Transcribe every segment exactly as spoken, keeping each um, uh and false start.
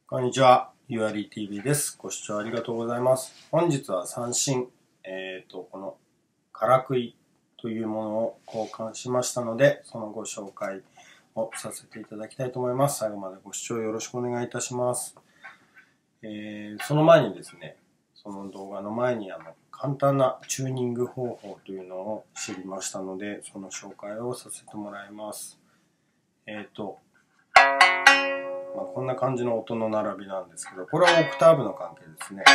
こんにちは、ユアリー ティーブイ です。ご視聴ありがとうございます。本日は三振、えっと、このからくいというものを交換しましたので、そのご紹介をさせていただきたいと思います。最後までご視聴よろしくお願いいたします。えー、その前にですね、その動画の前にあの簡単なチューニング方法というのを知りましたので、その紹介をさせてもらいます。えっと、まあ、こんな感じの音の並びなんですけど、これはオクターブの関係ですね。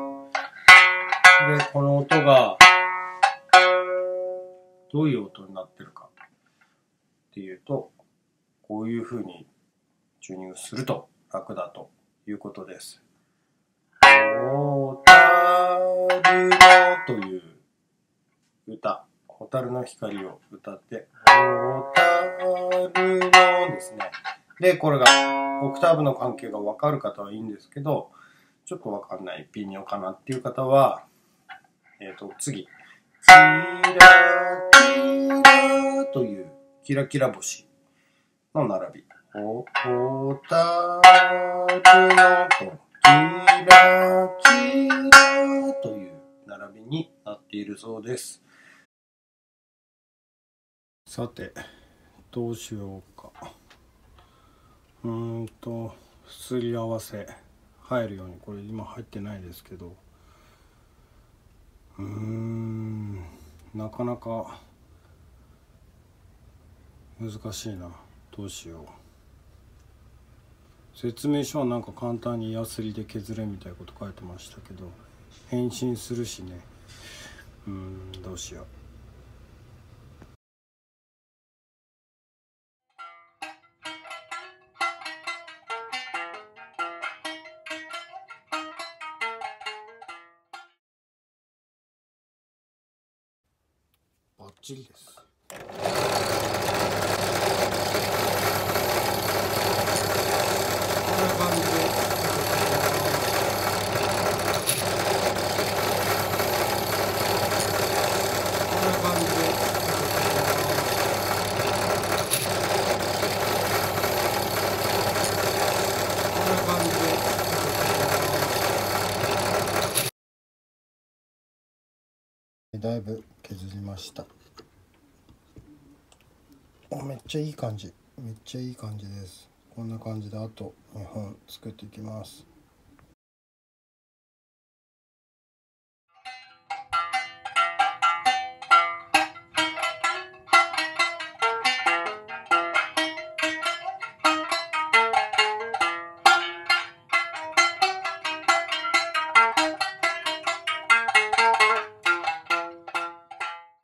で、この音がどういう音になってるかっていうと、こういう風にチューニングすると楽だということです。ホタルのという歌、ホタルの光を歌って、ホタルのですね。で、これがオクターブの関係が分かる方はいいんですけど、ちょっと分かんない微妙かなっていう方は、えっと、次、キラキラというキラキラ星の並び。ホタルのとキラキラという並びになっているそうです。さて、どうしようか。うーんと、すり合わせ入るように、これ今入ってないですけど、うーん、なかなか難しいな。どうしよう。説明書はなんか簡単にヤスリで削れみたいなこと書いてましたけど、変身するしね。うーん、どうしよう。バッチリです。だいぶ削りました。お、めっちゃいい感じ。めっちゃいい感じです。こんな感じであとにほん作っていきます。